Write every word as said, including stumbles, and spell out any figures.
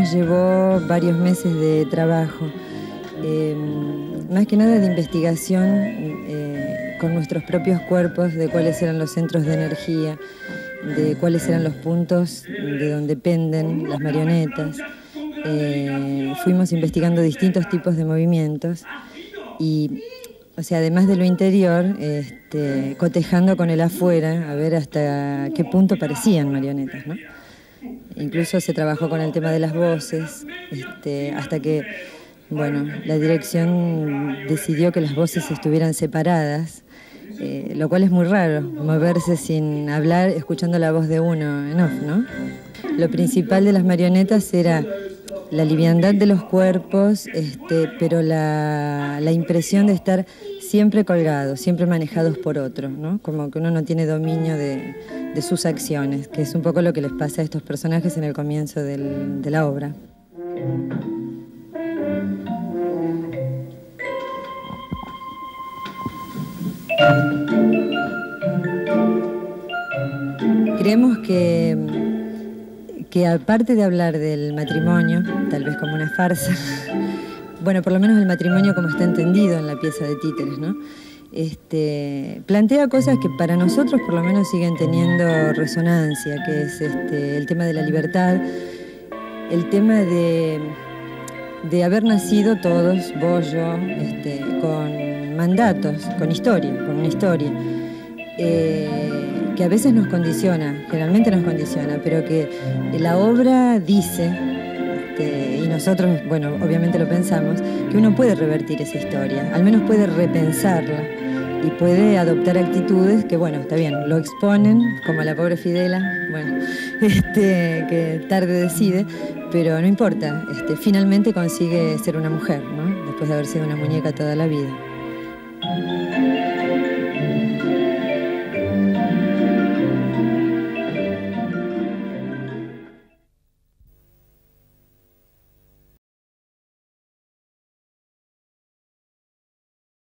nos llevó varios meses de trabajo, eh, más que nada de investigación eh, con nuestros propios cuerpos, de cuáles eran los centros de energía, de cuáles eran los puntos de donde penden las marionetas. Eh, fuimos investigando distintos tipos de movimientos y, o sea, además de lo interior, este, cotejando con el afuera, a ver hasta qué punto parecían marionetas, ¿no? Incluso se trabajó con el tema de las voces, este, hasta que, bueno, la dirección decidió que las voces estuvieran separadas, eh, lo cual es muy raro, moverse sin hablar, escuchando la voz de uno en off, ¿no? Lo principal de las marionetas era la liviandad de los cuerpos, este, pero la, la impresión de estar siempre colgados, siempre manejados por otro, ¿no? Como que uno no tiene dominio de, de sus acciones, que es un poco lo que les pasa a estos personajes en el comienzo del, de la obra. Creemos que, que aparte de hablar del matrimonio, tal vez como una farsa, bueno, por lo menos el matrimonio como está entendido en la pieza de Títeres, ¿no? Este, plantea cosas que para nosotros por lo menos siguen teniendo resonancia, que es este, el tema de la libertad, el tema de, de haber nacido todos, vos, yo, este, con mandatos, con historia, con una historia, eh, que a veces nos condiciona, generalmente nos condiciona, pero que la obra dice, este, y nosotros, bueno, obviamente lo pensamos, que uno puede revertir esa historia, al menos puede repensarla y puede adoptar actitudes que, bueno, está bien, lo exponen, como la pobre Fidela, bueno, este, que tarde decide, pero no importa, este, finalmente consigue ser una mujer, ¿no? Después de haber sido una muñeca toda la vida.